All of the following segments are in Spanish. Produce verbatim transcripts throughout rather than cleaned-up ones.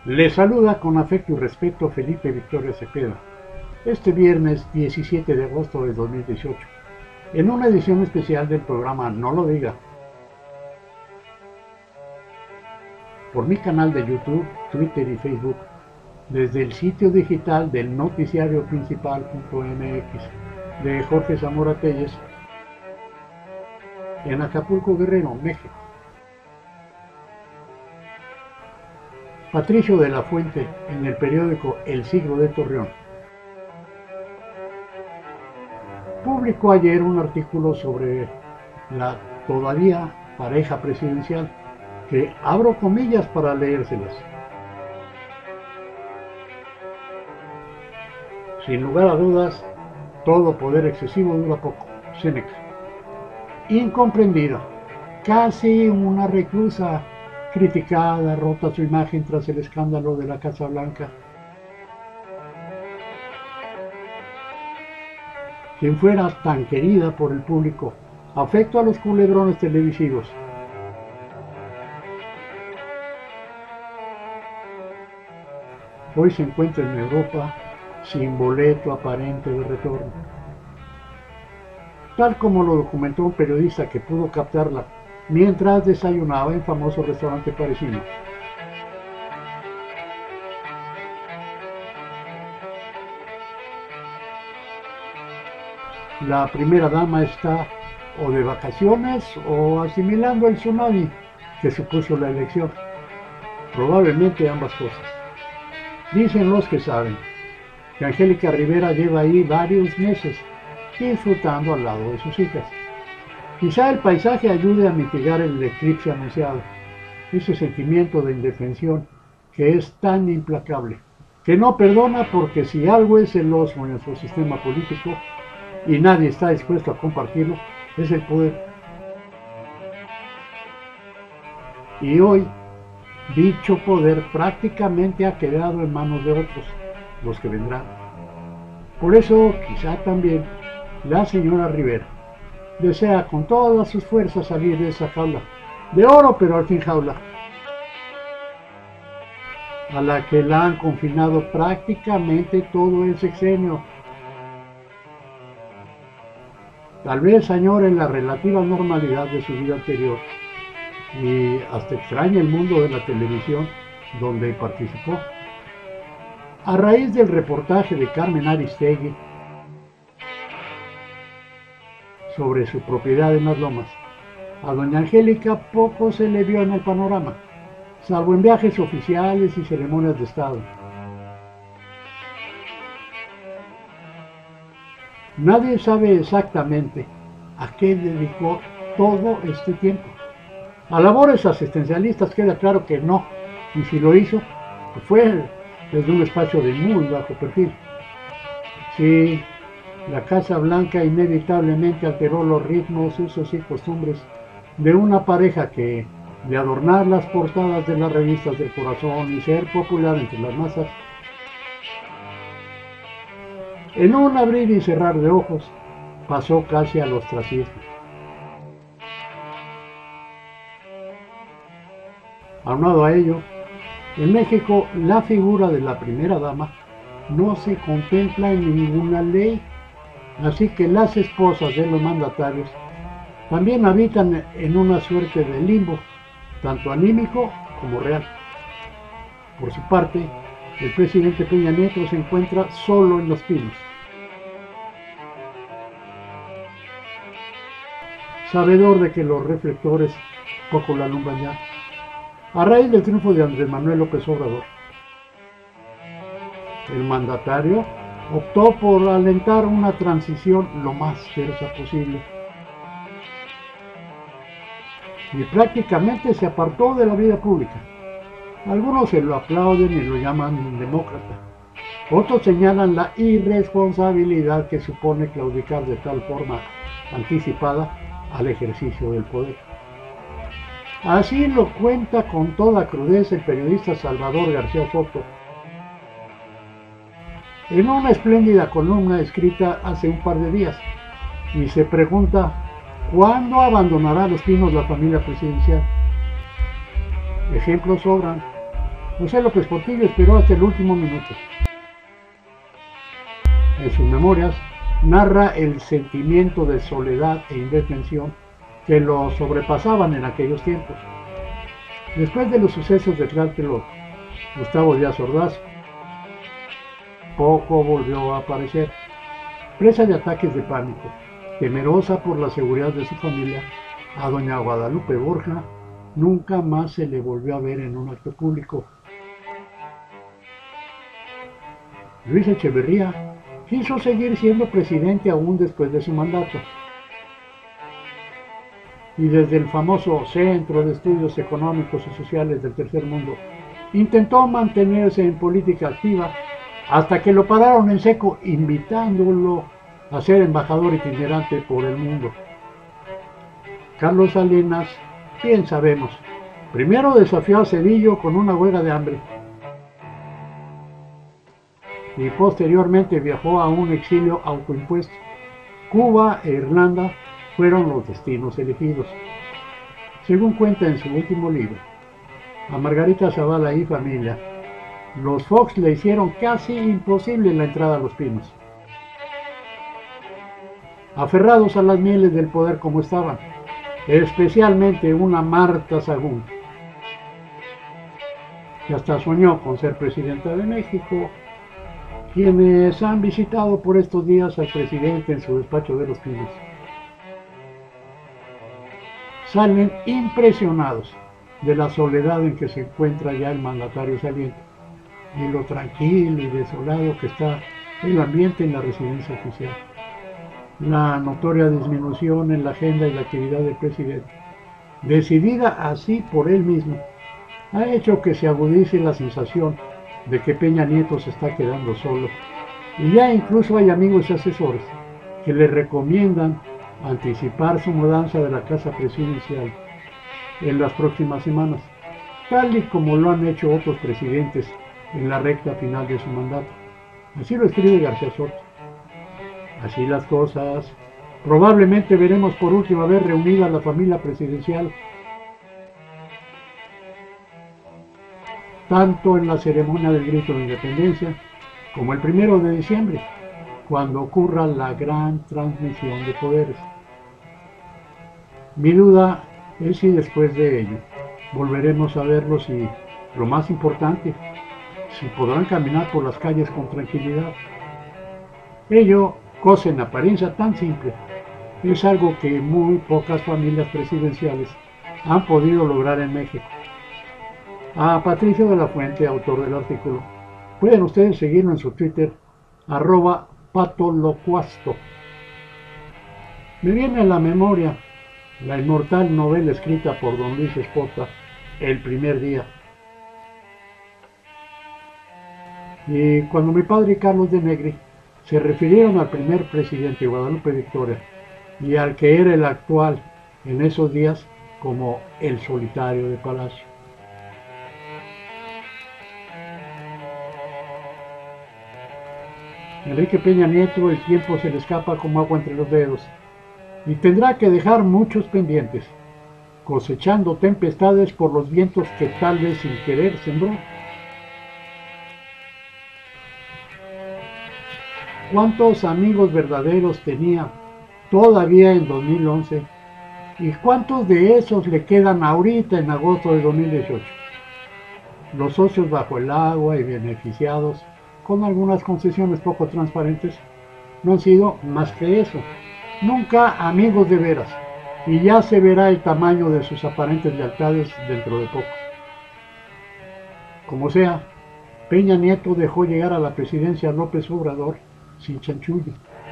Les saluda con afecto y respeto Felipe Victoria Cepeda, este viernes diecisiete de agosto de dos mil dieciocho, en una edición especial del programa No lo diga, por mi canal de YouTube, Twitter y Facebook, desde el sitio digital del noticiario principal punto m x de Jorge Zamora Telles, en Acapulco, Guerrero, México. Patricio de la Fuente, en el periódico El Siglo de Torreón, publicó ayer un artículo sobre la todavía pareja presidencial, que abro comillas para leérselas. Sin lugar a dudas, todo poder excesivo dura poco. Séneca. Incomprendida, casi una reclusa, criticada, rota su imagen tras el escándalo de la Casa Blanca. Quien fuera tan querida por el público, afecto a los culebrones televisivos. Hoy se encuentra en Europa sin boleto aparente de retorno. Tal como lo documentó un periodista que pudo captarla mientras desayunaba en famoso restaurante parisino. La primera dama está o de vacaciones o asimilando el tsunami que supuso la elección. Probablemente ambas cosas. Dicen los que saben que Angélica Rivera lleva ahí varios meses disfrutando al lado de sus hijas. Quizá el paisaje ayude a mitigar el eclipse anunciado, ese sentimiento de indefensión que es tan implacable, que no perdona, porque si algo es celoso en nuestro sistema político y nadie está dispuesto a compartirlo, es el poder. Y hoy, dicho poder prácticamente ha quedado en manos de otros, los que vendrán. Por eso, quizá también la señora Rivera desea con todas sus fuerzas salir de esa jaula, de oro pero al fin jaula, a la que la han confinado prácticamente todo el sexenio. Tal vez añore la relativa normalidad de su vida anterior y hasta extraña el mundo de la televisión donde participó. A raíz del reportaje de Carmen Aristegui sobre su propiedad en Las Lomas, a doña Angélica poco se le vio en el panorama, salvo en viajes oficiales y ceremonias de Estado. Nadie sabe exactamente a qué dedicó todo este tiempo. A labores asistencialistas queda claro que no, y si lo hizo, pues fue desde un espacio de muy bajo perfil. Sí, la Casa Blanca inevitablemente alteró los ritmos, usos y costumbres de una pareja que, de adornar las portadas de las revistas del corazón y ser popular entre las masas, en un abrir y cerrar de ojos pasó casi al ostracismo. Aunado a ello, en México la figura de la primera dama no se contempla en ninguna ley, así que las esposas de los mandatarios también habitan en una suerte de limbo, tanto anímico como real. Por su parte, el presidente Peña Nieto se encuentra solo en Los Pinos. Sabedor de que los reflectores poco la alumbran ya, a raíz del triunfo de Andrés Manuel López Obrador, el mandatario optó por alentar una transición lo más tersa posible y prácticamente se apartó de la vida pública. Algunos se lo aplauden y lo llaman demócrata, otros señalan la irresponsabilidad que supone claudicar de tal forma anticipada al ejercicio del poder. Así lo cuenta con toda crudeza el periodista Salvador García Soto en una espléndida columna escrita hace un par de días, y se pregunta ¿cuándo abandonará Los Pinos la familia presidencial? Ejemplos sobran. José López Portillo esperó hasta el último minuto. En sus memorias narra el sentimiento de soledad e indefensión que lo sobrepasaban en aquellos tiempos. Después de los sucesos de Tlatelolco, Gustavo Díaz Ordaz poco volvió a aparecer. Presa de ataques de pánico, temerosa por la seguridad de su familia, a doña Guadalupe Borja nunca más se le volvió a ver en un acto público. Luis Echeverría quiso seguir siendo presidente aún después de su mandato. Y desde el famoso Centro de Estudios Económicos y Sociales del Tercer Mundo, intentó mantenerse en política activa hasta que lo pararon en seco, invitándolo a ser embajador itinerante por el mundo. Carlos Salinas, bien sabemos, primero desafió a Cedillo con una huelga de hambre y posteriormente viajó a un exilio autoimpuesto. Cuba e Irlanda fueron los destinos elegidos. Según cuenta en su último libro, a Margarita Zavala y familia, los Fox le hicieron casi imposible la entrada a Los Pinos. Aferrados a las mieles del poder como estaban, especialmente una Marta Sagún, que hasta soñó con ser presidenta de México, quienes han visitado por estos días al presidente en su despacho de Los Pinos salen impresionados de la soledad en que se encuentra ya el mandatario saliente y lo tranquilo y desolado que está el ambiente en la residencia oficial. La notoria disminución en la agenda y la actividad del presidente, decidida así por él mismo, ha hecho que se agudice la sensación de que Peña Nieto se está quedando solo, y ya incluso hay amigos y asesores que le recomiendan anticipar su mudanza de la casa presidencial en las próximas semanas, tal y como lo han hecho otros presidentes en la recta final de su mandato. Así lo escribe García Soto. Así las cosas, probablemente veremos por última vez reunida la familia presidencial, tanto en la ceremonia del grito de independencia como el primero de diciembre, cuando ocurra la gran transmisión de poderes. Mi duda es si después de ello volveremos a verlos y, lo más importante, si podrán caminar por las calles con tranquilidad. Ello, cosa en apariencia tan simple, es algo que muy pocas familias presidenciales han podido lograr en México. A Patricio de la Fuente, autor del artículo, pueden ustedes seguirlo en su Twitter, arroba patolocuasto. Me viene a la memoria la inmortal novela escrita por don Luis Espota, El primer día. Y cuando mi padre y Carlos de Negri se refirieron al primer presidente Guadalupe Victoria y al que era el actual en esos días como el solitario de Palacio. Enrique Peña Nieto, el tiempo se le escapa como agua entre los dedos y tendrá que dejar muchos pendientes, cosechando tempestades por los vientos que tal vez sin querer sembró. ¿Cuántos amigos verdaderos tenía todavía en dos mil once? ¿Y cuántos de esos le quedan ahorita en agosto de dos mil dieciocho? Los socios bajo el agua y beneficiados, con algunas concesiones poco transparentes, no han sido más que eso, nunca amigos de veras, y ya se verá el tamaño de sus aparentes lealtades dentro de poco. Como sea, Peña Nieto dejó llegar a la presidencia a López Obrador sin chanchullo,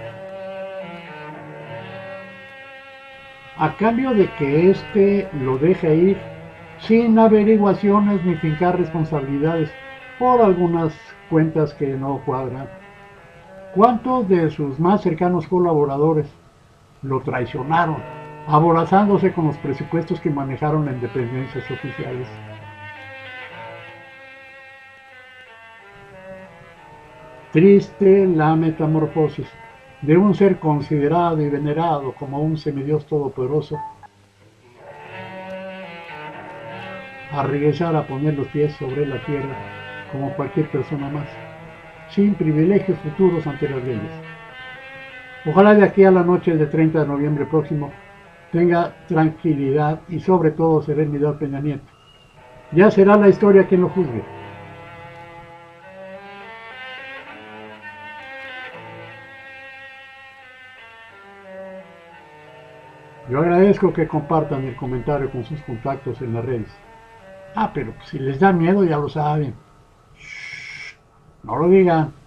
a cambio de que éste lo deje ir sin averiguaciones ni fincar responsabilidades por algunas cuentas que no cuadran. ¿Cuántos de sus más cercanos colaboradores lo traicionaron, aborazándose con los presupuestos que manejaron en dependencias oficiales? Triste la metamorfosis de un ser considerado y venerado como un semidios todopoderoso a regresar a poner los pies sobre la tierra como cualquier persona más, sin privilegios futuros ante las leyes. Ojalá de aquí a la noche del treinta de noviembre próximo tenga tranquilidad y sobre todo serenidad Peña Nieto. Ya será la historia quien lo juzgue. Yo agradezco que compartan el comentario con sus contactos en las redes. Ah, pero si les da miedo ya lo saben. Shh, no lo digan.